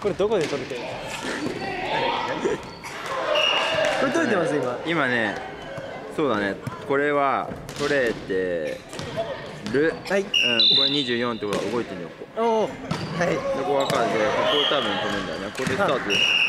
これどこで撮れてるの？これ撮れてます今。 今ね、そうだね。これは撮れてる。 はい。 これ24ってことは動いてんのよ。ここ。 おお。はい。 でここ分かるで、ここ多分止めるんだよね。これでスタートです。